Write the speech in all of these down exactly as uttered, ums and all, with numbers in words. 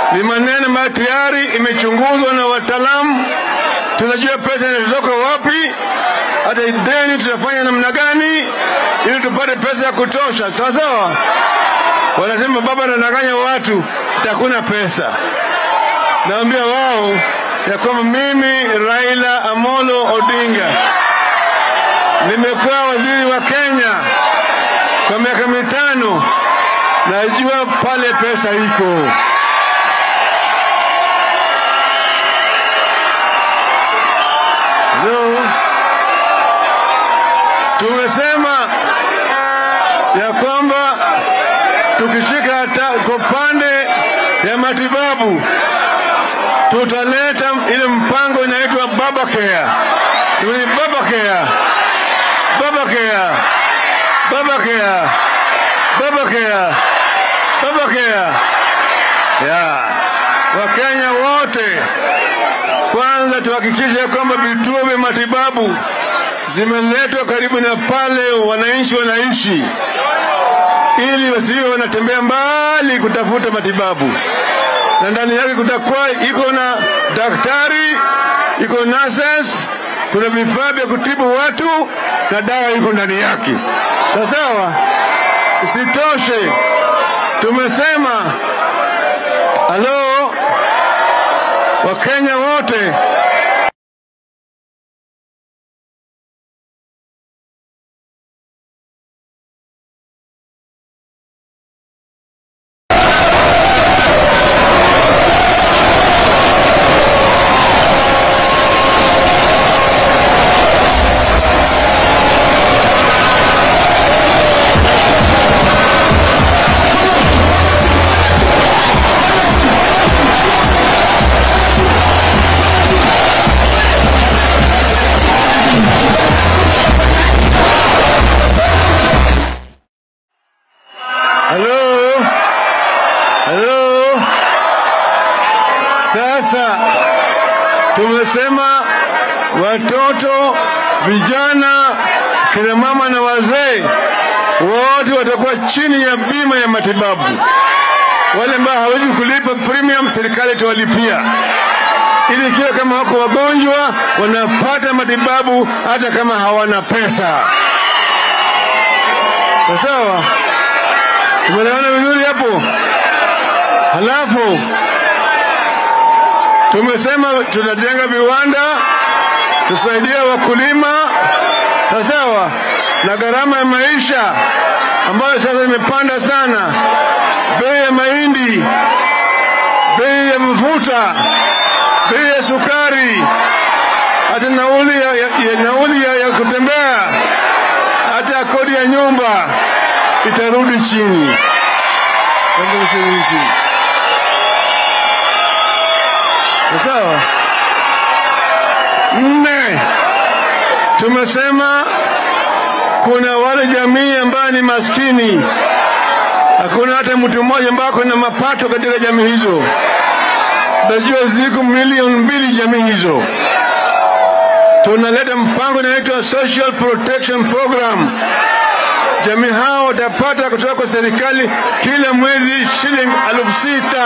Ni maneno ambayo tayari imechunguzwa na wataalamu. Tunajua pesa inatoka wapi, hata deni tutafanya namna gani ili tupate pesa ya kutosha. Sawa sawa. Wanasema baba anadanganya watu, hakuna pesa. Naambia wao ya kwamba mimi Raila Amolo Odinga nimekuwa waziri wa Kenya kwa miaka mitano, najua pale pesa iko. Hello. Tumesema ya kwamba tukishika kwa pande ya matibabu tutaleta ile mpango inaitwa baba care. Sisi baba care. Baba care. Baba care. Baba care. Baba care. Ya. Wakenya wote kwanza tuhakikishe kwamba vituo vya matibabu zimeletwa karibu na pale wananchi wanaishi, ili wasiwe wanatembea mbali kutafuta matibabu. Na ndani yake kutakuwa iko na daktari, iko nurses, kuna vifaa vya kutibu watu na dawa iko ndani yake. Sawa sawa. Isitoshe tumesema halo Wakenya wote Hello? Hello? Sasa tumesema watoto, vijana, kina mama na wazee wote watakuwa chini ya bima ya matibabu. Wale ambao hawezi kulipa premium serikali itawalipia, ili ikiwa kama wako wagonjwa wanapata matibabu hata kama hawana pesa. Sawa? Tumeelewana vizuri hapo? Halafu tumesema tutajenga viwanda, tusaidia wakulima. Sawa? Na gharama ya maisha ambayo sasa imepanda sana, bei ya mahindi, bei ya mafuta, bei ya sukari, hata nauli ya, ya, ya, nauli ya, ya kutembea, hata kodi ya nyumba itarudi chini. Itarudi chini. Sawa? Nne, tumesema kuna wale jamii ambao ni maskini, hakuna hata mtu mmoja ambaye ana mapato katika jamii hizo. Najua ziko milioni mbili jamii hizo. Tunaleta mpango unaitwa Social Protection Program. Jamii hao watapata kutoka kwa serikali kila mwezi shilingi elfu sita.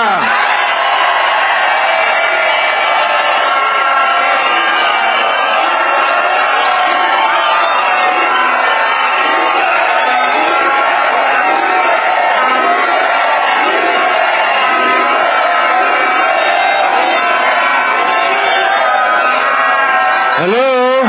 Hello?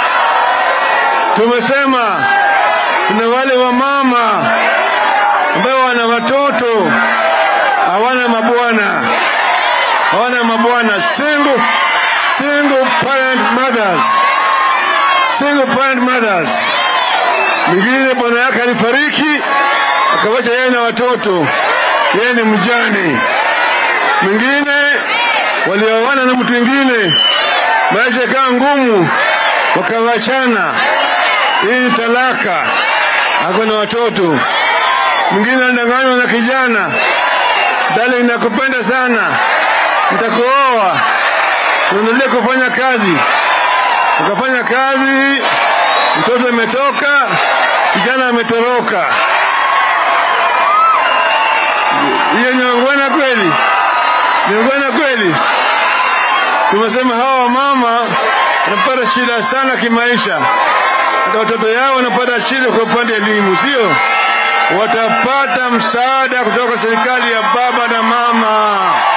Tumesema kuna wale wa mama ambao wana watoto hawana mabwana, hawana mabwana, single single parent mothers, single parent mothers. Mwingine bwana yake alifariki akawacha yeye na watoto, yeye ni mjane. Mwingine walioana na mtu mwingine, maisha yakawa ngumu, wakawachana, hii ni talaka, ako na watoto. Mwingine anadanganywa na kijana, dada ninakupenda sana, nitakuoa, uendelee kufanya kazi. Ukafanya kazi, mtoto ametoka, kijana ametoroka. Hiyo ni ungwana kweli? Niungana kweli. Tumesema hawa mama wanapata shida sana kimaisha. Hata watoto yao wanapata shida kwa upande elimu, sio? Watapata msaada kutoka serikali ya baba na mama.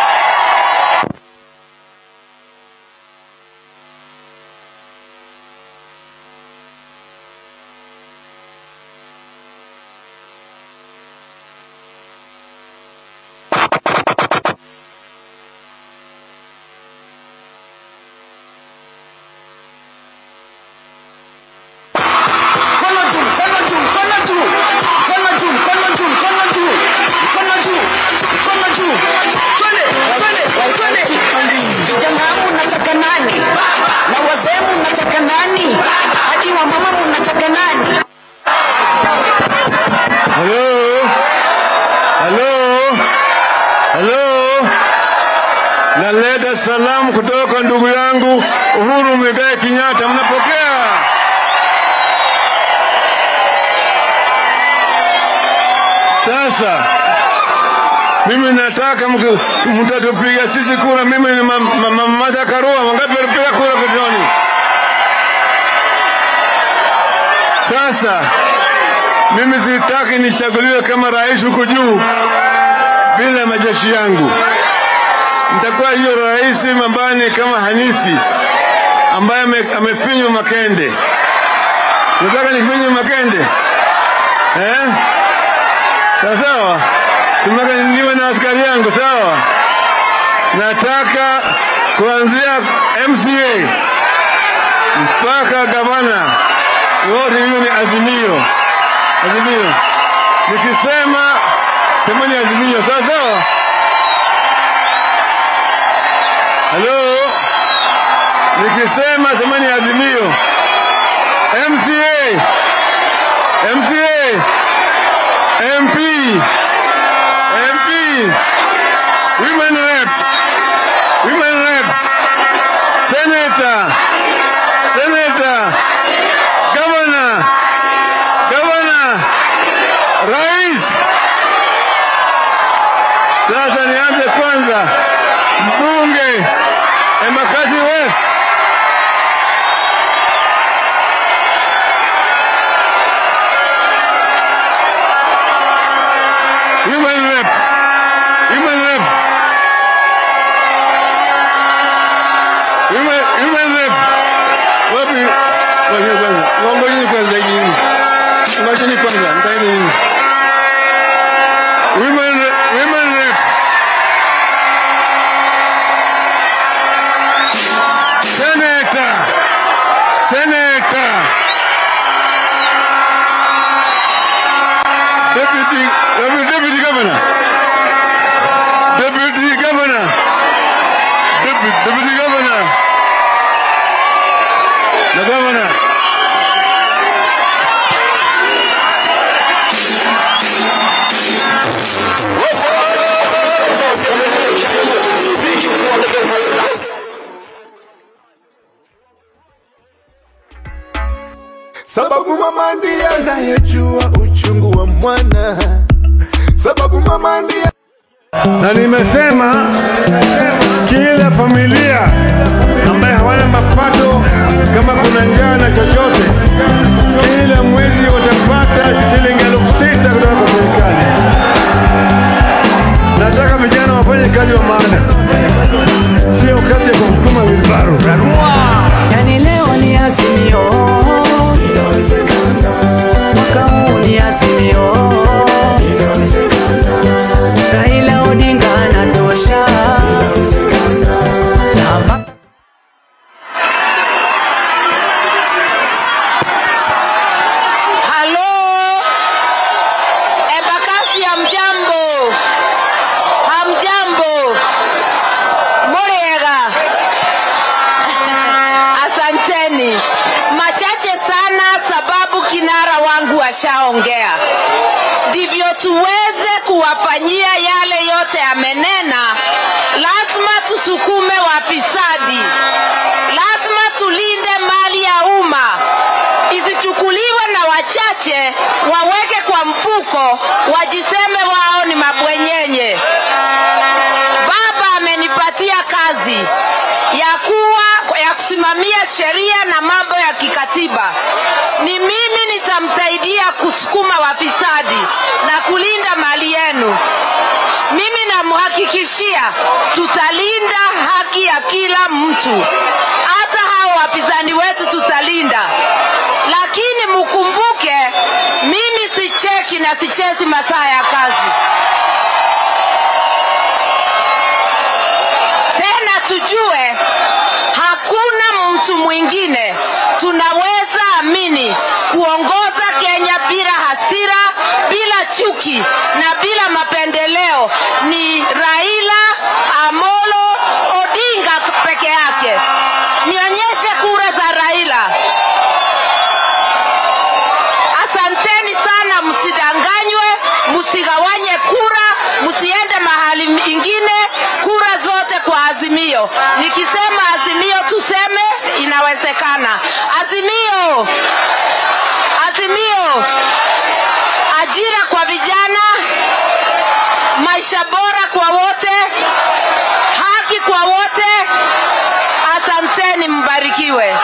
Naleta salamu kutoka ndugu yangu Uhuru Muigai Kenyatta. Mnapokea? Sasa mimi nataka mtatupiga sisi kura. Mimi ni mama Karua. Wangapi walipiga kura kutoni? Sasa mimi sitaki nichaguliwe kama rais huko juu bila majeshi yangu. Nitakuwa hiyo rais mambani kama Hanisi ambaye amefinywa makende. Nataka nifinywe makende. Eh? Sawa sawa. Simaka niwe na askari yangu, sawa? Nataka kuanzia M C A mpaka gavana wote hiyo ni Azimio. Azimio. Nikisema semeni Azimio, sawa sawa? Hello? Nikisema semeni Azimio. M C A. M C A. M P. M P. Women rep. Women rep. Senator. Senator. Governor. Governor. Rais. Sasa nianze kwanza. Mbunge Embakasi West. Human rep. Human rep. Human, human rep. Wapi? Wapi kwanza? Ngongojeni kwanza hii. Ngojeni kwanza. Nitaenda nini? Women rep. Women rep. Senator. Senator. Deputy, Deputy Governor. Deputy Governor. Deputy, Deputy Governor. The Governor. Sababu mama ndiye anayejua uchungu wa mwana. Sababu mama ndiye. Na nimesema kila familia ambaye hawana mapato, kama kuna njaa na chochote, kila mwezi watapata shilingi elfu sita kutoka kwa serikali. Nataka vijana wafanye kazi wa maana, sio kazi ya kusukuma wilbaro. Yani leo ni Azimio, mwaka huu ni Azimio, Raila Odinga anatosha. Halo, Embakasi hamjambo? Hamjambo? Muriega? Asanteni. Machache sana sababu kinara wangu ashaongea. Ndivyo tuweze kuwafanyia yale yote amenena, lazima tusukume wafisadi. Lazima tulinde mali ya umma. Isichukuliwe na wachache waweke kwa mfuko wajiseme wao ni mabwenyenye. Baba ameni ya sheria na mambo ya kikatiba. Ni mimi nitamsaidia kusukuma wafisadi na kulinda mali yenu. Mimi namhakikishia tutalinda haki ya kila mtu. Hata hao wapinzani wetu tutalinda. Lakini mkumbuke mimi si cheki na sichezi masaa ya kazi. Tena tujue hakuna mtu mwingine tunaweza amini kuongoza Kenya bila hasira, bila chuki na bila mapendeleo ni Raila Amolo Odinga peke yake. Nionyeshe kura za Raila. Asanteni sana, msidanganywe, msigawanye kura, msiende mahali ingine, kura zote kwa Azimio. Nikisema Azimio tuseme inawezekana. Azimio! Azimio! Ajira kwa vijana, maisha bora kwa wote, haki kwa wote. Asanteni, mbarikiwe.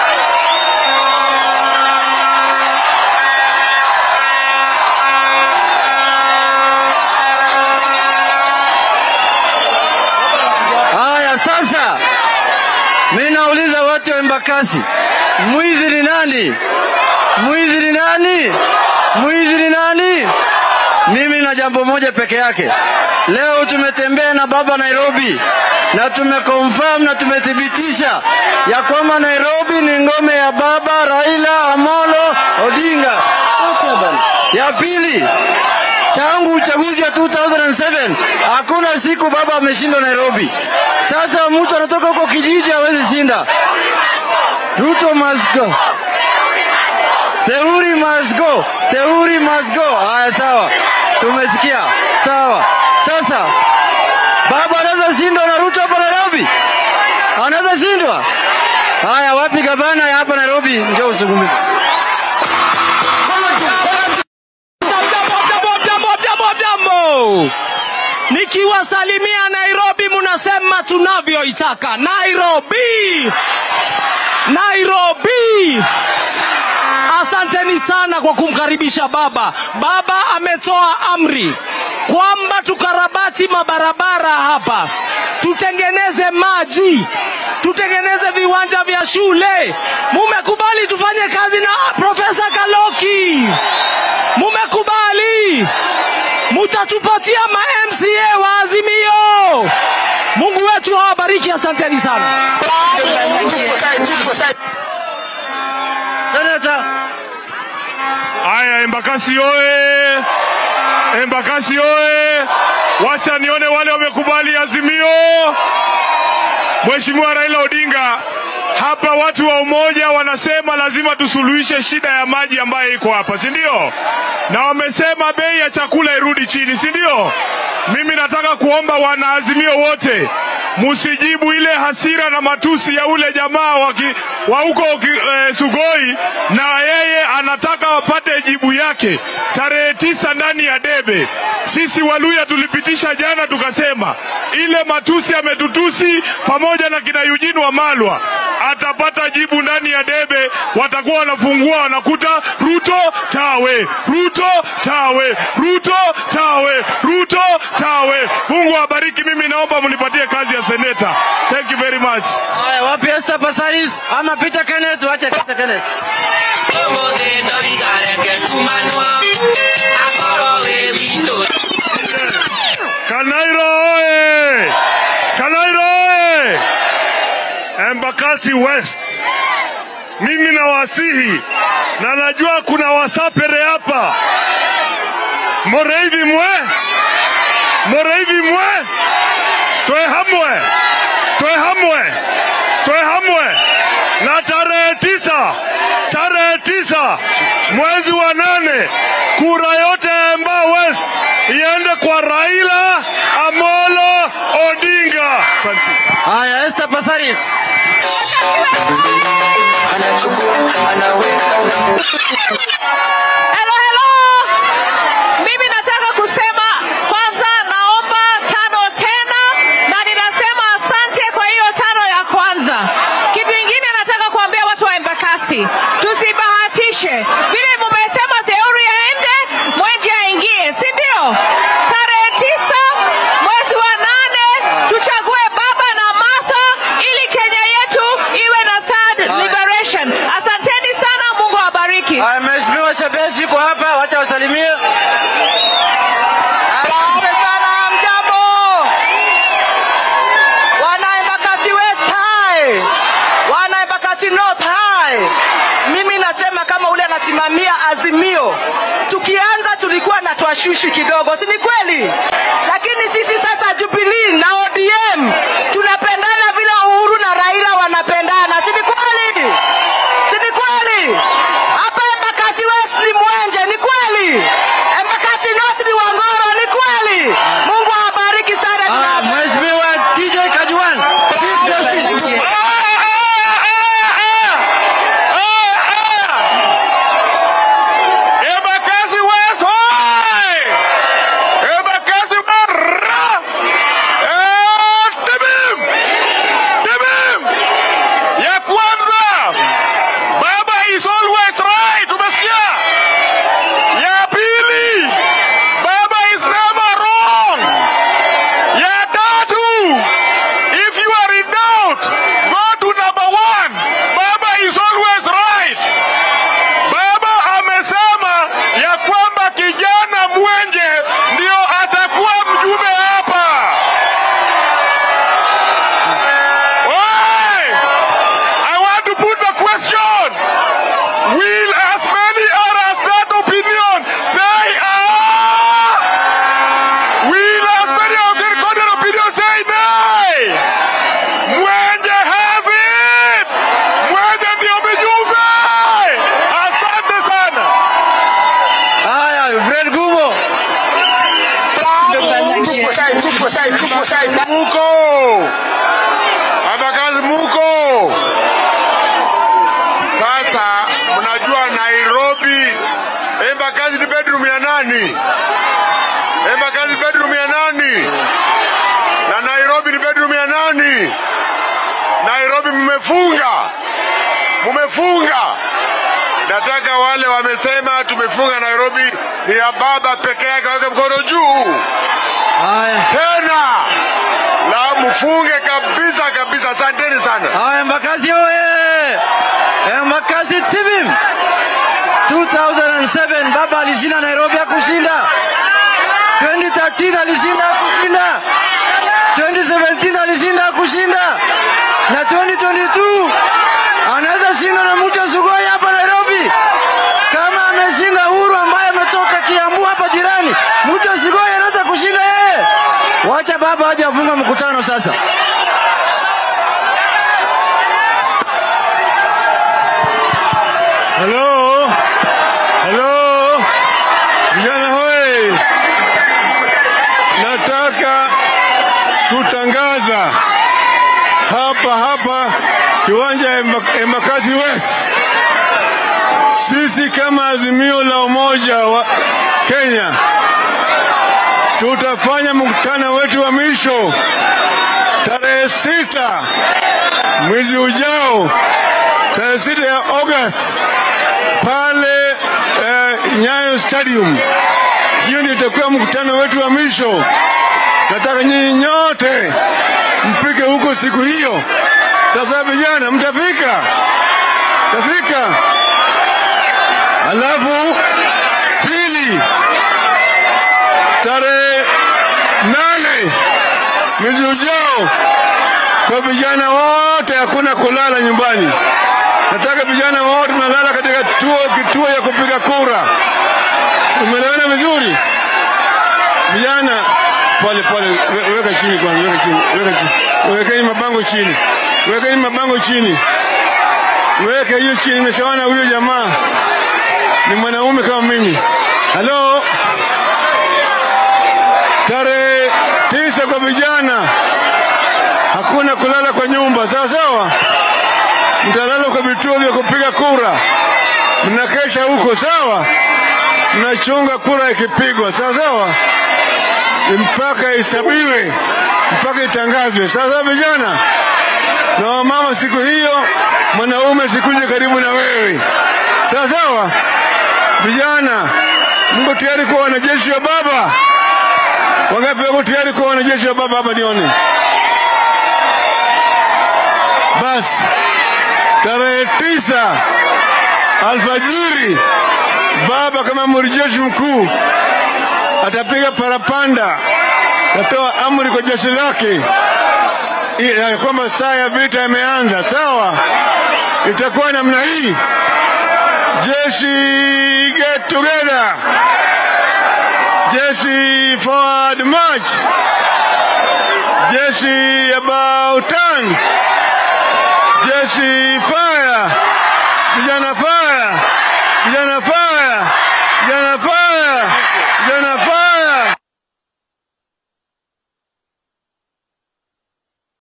Haya sasa, mimi nauliza watu wa Embakasi, mwizi ni nani? Mwizi ni nani? Mwizi ni nani? Mimi na jambo moja peke yake. Leo tumetembea na baba Nairobi na tumeconfirm na tumethibitisha ya kwamba Nairobi ni ngome ya baba Raila Amolo Odinga. Ya pili, tangu uchaguzi wa two thousand seven hakuna siku baba ameshindwa Nairobi. Sasa mtu anatoka huko kijiji hawezi shinda. Ruto must go. Teuri must go. Teuri must go. Haya sawa. Tumesikia. Sawa. Sasa baba anaweza shindwa na Ruto hapa Nairobi? Anaweza shindwa? Haya, wapi gavana ya hapa Nairobi? Njoo usungumze. Nikiwasalimia Nairobi munasema tunavyoitaka. Nairobi! Nairobi! Asanteni sana kwa kumkaribisha baba. Baba ametoa amri kwamba tukarabati mabarabara hapa, tutengeneze maji, tutengeneze viwanja vya shule. Mumekubali tufanye kazi na Profesa Kaloki? Mumekubali? Mutatupatia ma M C A wa Azimio. Mungu wetu awabariki, asanteni sana. Senata. Aya, Embakasi oe! Embakasi oe! Wacha nione wale wamekubali Azimio. Mheshimiwa Raila Odinga, hapa watu wa umoja wanasema lazima tusuluhishe shida ya maji ambayo iko hapa, si ndio? Na wamesema bei ya chakula irudi chini, si ndio? Mimi nataka kuomba wana Azimio wote musijibu ile hasira na matusi ya ule jamaa wa huko e, Sugoi, na yeye anataka wapate jibu yake tarehe tisa ndani ya debe. Sisi Waluya tulipitisha jana tukasema ile matusi ametutusi pamoja na kina Eugene wa Malwa atapata jibu ndani ya debe. Watakuwa wanafungua wanakuta Ruto tawe, Ruto tawe, Ruto tawe, Ruto tawe. Mungu awabariki. Mimi naomba mnipatie kazi ya seneta. Thank you very much. Haya, wapi Esther Pasaris ama Peter Kenneth? Wacha Peter Kenneth. Kanairo oe! Kanairo oe! Embakasi West. Mimi nawasihi na najua kuna wasapere hapa. Moreivi mwe? Moreivi mwe? Toe hamwe. Toe hamwe. Toe hamwe. Na tarehe tisa, tarehe tisa mwezi wa nane, kura yote ya Emba West iende kwa Raila Amolo Odinga. Asante. Haya, Esther Pasaris. Hello, hello. Mimi nataka kusema kwanza naomba tano tena, na ninasema asante kwa hiyo tano ya kwanza. Kitu kingine nataka kuambia watu Azimio, tukianza tulikuwa na twashwishi kidogo, si ni kweli? Lakini sisi sasa Jubilee na O D M tunapendana vile Uhuru na Raila wanapendana, si ni kweli? Si ni kweli? Hapa Embakasi West ni Mwenje, ni kweli? Embakasi North ni Wangoro, ni kweli? Mungu awabariki sana. Ah, Mheshimiwa T J Kajwan. Muko Embakasi muko. Sasa mnajua Nairobi Embakasi ni bedroom ya nani? Embakasi bedroom ya nani? Na Nairobi ni bedroom ya nani? Nairobi mmefunga. Mmefunga. Nataka wale wamesema tumefunga Nairobi ni ya baba peke yake waweke mkono juu. Haya. Tena la mfunge kabisa kabisa. Asanteni sana. Haya, Embakasi oye! Embakasi tibim. two thousand seven baba alishinda Nairobi ya kushinda. twenty thirteen alishinda kushinda. twenty seventeen alishinda kushinda. Na twenty twenty-two anaweza shinda na mtu Sugoi hapa Nairobi. Kama ameshinda Uhuru ambaye ametoka Kiambu hapa jirani, mtu Sugoi anaweza kushinda yeye. Wacha baba aje afunga mkutano sasa. Hello. Hello. Vijana hoi. Nataka kutangaza hapa hapa kiwanja Embakasi West. Sisi kama Azimio la Umoja wa Kenya tutafanya mkutano wetu wa mwisho tarehe sita mwezi ujao, tarehe sita ya August pale eh, Nyayo Stadium. Hiyo ndio itakuwa mkutano wetu wa mwisho. Nataka nyinyi nyote mpike huko siku hiyo. Sasa vijana mtafika? Mtafika? Alafu pili tarehe nane mwezi ujao kwa vijana wote hakuna kulala nyumbani. Nataka vijana wote tunalala katika kituo kituo ya kupiga kura. Umeelewana vizuri? Vijana pole pole, weka chini kwanza, weka chini, weka chini. Wekeni mabango chini. Wekeni mabango chini. Weka hiyo chini. Nimeshaona huyo jamaa ni mwanaume kama mimi. Hello. Tarehe tisa kwa vijana hakuna kulala kwa nyumba, sawa sawa? Mtalala kwa vituo vya kupiga kura. Mnakesha huko, sawa? Mnachunga kura ikipigwa, sawa sawa? Mpaka isabiwe, mpaka itangazwe, sawa sawa vijana? Na wamama siku hiyo, mwanaume sikuje karibu na wewe, sawa sawa? Vijana, mko tayari kuwa wanajeshi wa baba? Wangapi wako tayari kuwa wanajeshi wa baba hapa nione? Basi tarehe tisa alfajiri baba kama mjeshi mkuu atapiga parapanda, atatoa amri kwa jeshi lake ili kwamba saa ya vita imeanza, sawa? Itakuwa namna hii. Jeshi get together. Jeshi forward march. Jeshi about turn. Jeshi fire. Vijana fire. Vijana fire.